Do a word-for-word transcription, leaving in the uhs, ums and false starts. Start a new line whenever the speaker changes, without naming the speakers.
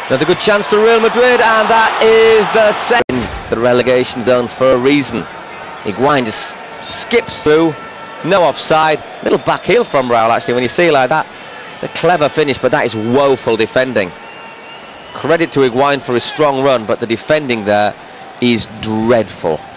Another good chance for Real Madrid, and that is the second. The relegation zone for a reason. Higuain just skips through, no offside. Little back heel from Raúl, actually, when you see it like that. It's a clever finish, but that is woeful defending. Credit to Higuain for his strong run, but the defending there is dreadful.